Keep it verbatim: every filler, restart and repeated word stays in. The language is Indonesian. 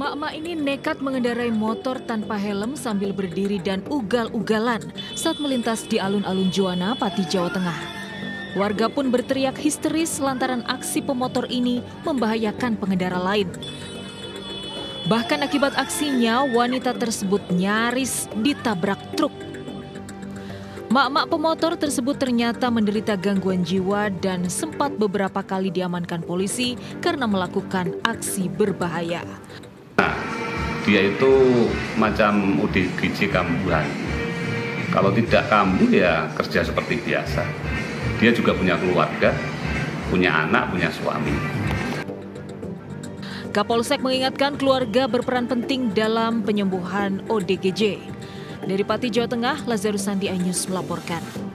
Emak-emak ini nekat mengendarai motor tanpa helm sambil berdiri dan ugal-ugalan saat melintas di alun-alun Juwana, Pati, Jawa Tengah. Warga pun berteriak histeris lantaran aksi pemotor ini membahayakan pengendara lain. Bahkan akibat aksinya, wanita tersebut nyaris ditabrak truk. Mak-mak pemotor tersebut ternyata menderita gangguan jiwa dan sempat beberapa kali diamankan polisi karena melakukan aksi berbahaya. Nah, dia itu macam O D G J kambuhan. Kalau tidak kambuh ya kerja seperti biasa. Dia juga punya keluarga, punya anak, punya suami. Kapolsek mengingatkan keluarga berperan penting dalam penyembuhan O D G J. Dari Pati, Jawa Tengah, Lazarus Sandi, iNews melaporkan.